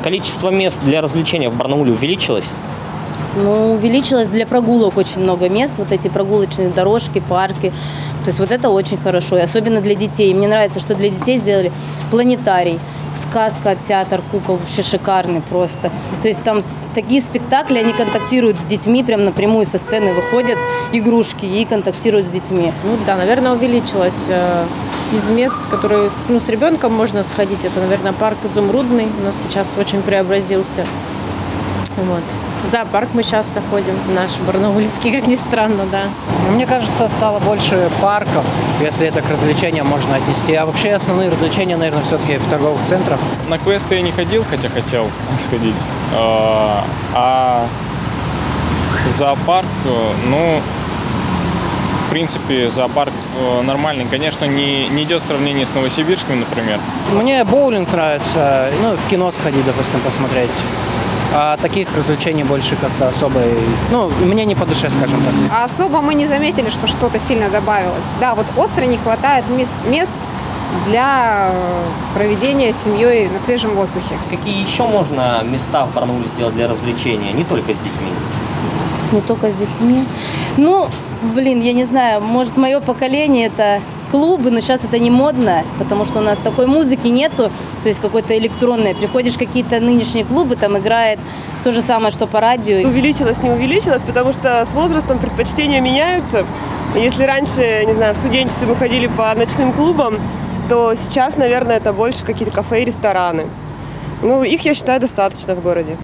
Количество мест для развлечения в Барнауле увеличилось? Ну, увеличилось для прогулок очень много мест, вот эти прогулочные дорожки, парки. То есть вот это очень хорошо, и особенно для детей. Мне нравится, что для детей сделали планетарий, сказка, театр кукол, вообще шикарный просто. То есть там такие спектакли, они контактируют с детьми, прям напрямую со сцены выходят игрушки и контактируют с детьми. Ну да, наверное, увеличилось. Из мест, которые с ребенком можно сходить, это, наверное, парк Изумрудный у нас сейчас очень преобразился. Вот. В зоопарк мы часто ходим, наш барнаульский, как ни странно, да. Мне кажется, стало больше парков, если это к развлечениям можно отнести. А вообще основные развлечения, наверное, все-таки в торговых центрах. На квесты я не ходил, хотя хотел сходить. А в зоопарк, ну, в принципе, зоопарк нормальный. Конечно, не идет сравнение с Новосибирском, например. Мне боулинг нравится, ну, в кино сходить, допустим, посмотреть. А таких развлечений больше как-то особо, ну, мне не по душе, скажем так. А особо мы не заметили, что что-то сильно добавилось. Да, вот остро не хватает мест для проведения с семьей на свежем воздухе. Какие еще можно места в Барнауле сделать для развлечения, не только с детьми? Не только с детьми. Ну, блин, я не знаю, может, мое поколение это клубы, но сейчас это не модно, потому что у нас такой музыки нету, то есть какой-то электронной. Приходишь в какие-то нынешние клубы, там играет то же самое, что по радио. Увеличилось, не увеличилось, потому что с возрастом предпочтения меняются. Если раньше, не знаю, в студенчестве мы ходили по ночным клубам, то сейчас, наверное, это больше какие-то кафе и рестораны. Ну, их, я считаю, достаточно в городе.